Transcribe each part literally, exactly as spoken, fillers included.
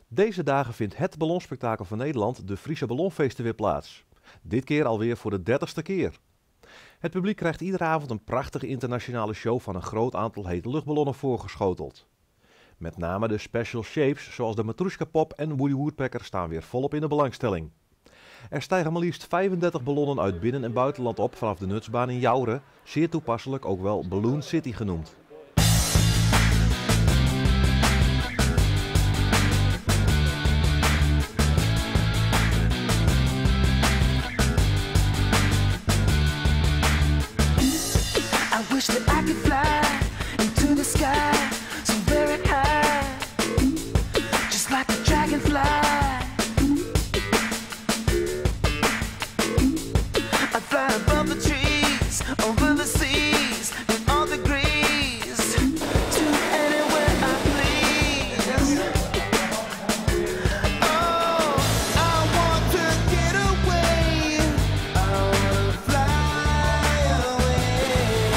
Deze dagen vindt het ballonspektakel van Nederland, de Friese Ballonfeesten, weer plaats. Dit keer alweer voor de dertigste keer. Het publiek krijgt iedere avond een prachtige internationale show van een groot aantal hete luchtballonnen voorgeschoteld. Met name de special shapes zoals de Matryoshka Pop en Woody Woodpecker staan weer volop in de belangstelling. Er stijgen maar liefst vijfendertig ballonnen uit binnen- en buitenland op vanaf de Nutsbaan in Jouren, zeer toepasselijk ook wel Balloon City genoemd. I wish that I could fly into the sky so very high, just like a dragonfly. I'd fly above the trees, over the seas, in all degrees, to anywhere I please. Oh, I want to get away, I want to fly away.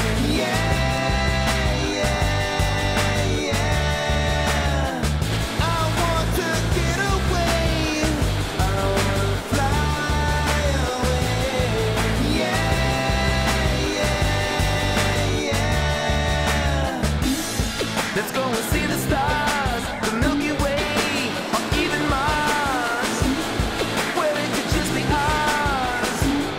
Yeah, yeah, yeah. I want to get away, I want to fly away. Yeah, yeah, yeah. Let's go and see the stars, the Milky Way, or even Mars, where it could just be ours.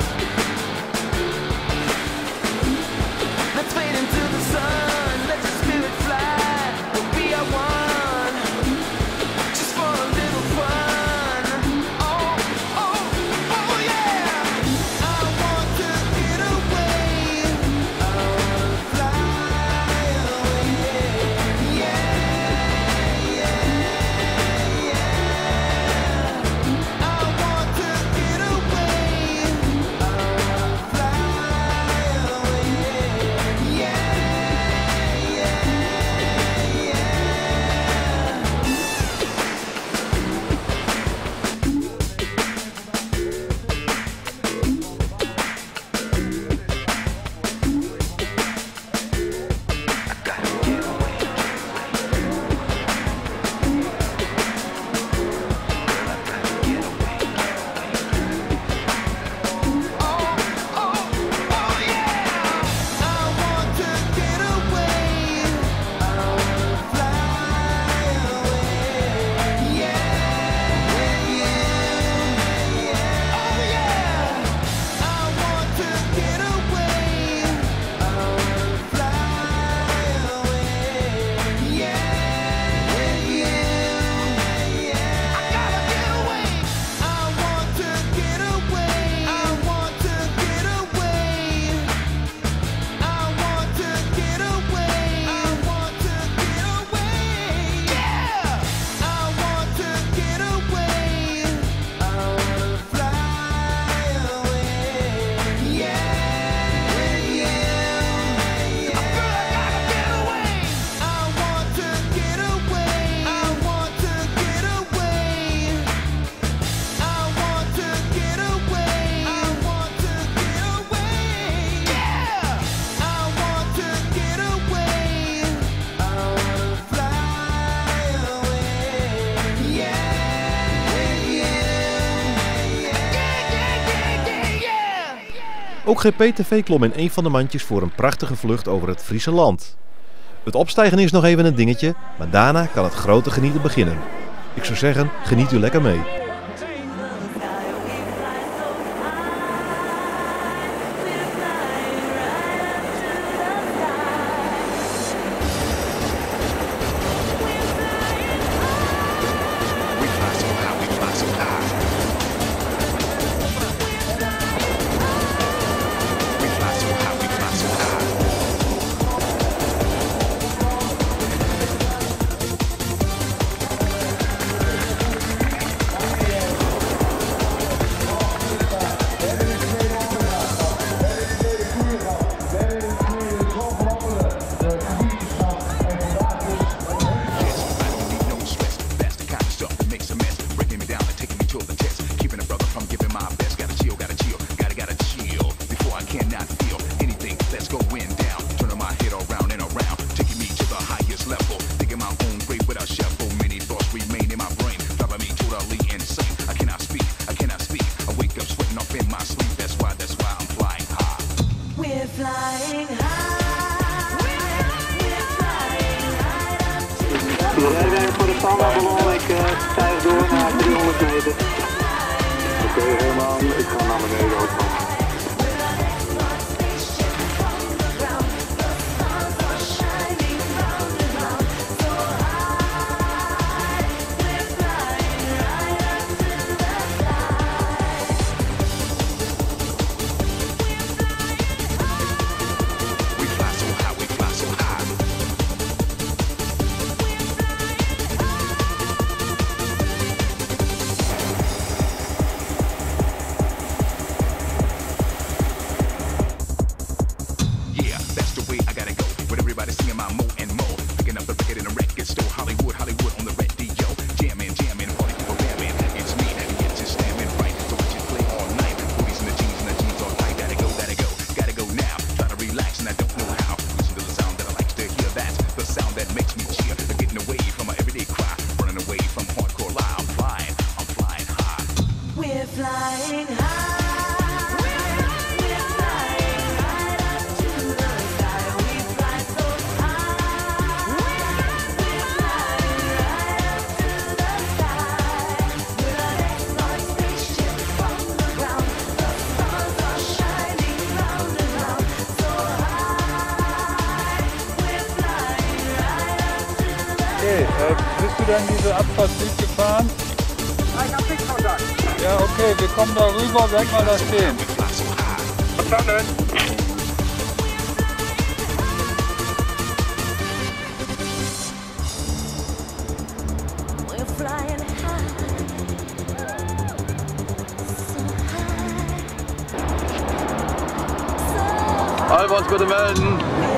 Let's fade into the sun, let your spirit fly, we'll be our one, just for a little fun. Oh, oh, oh yeah. I want to get away, I want to fly away. Yeah, yeah, yeah. I want to get away, I want to fly away. Yeah, yeah, yeah. Ook G P T V klom in een van de mandjes voor een prachtige vlucht over het Friese land. Het opstijgen is nog even een dingetje, maar daarna kan het grote genieten beginnen. Ik zou zeggen, geniet u lekker mee. standaardballon, ik uh, stijg door naar driehonderd meter. Oké, okay, Herman, ik ga naar beneden ook nog. Okay, äh, bist du denn diese Abfahrt Süd gefahren? Ich hab nichts gesagt. Ja, okay, wir kommen da rüber, bleib mal da stehen. Verstanden? We're flying high, so high, so Albons, bitte melden.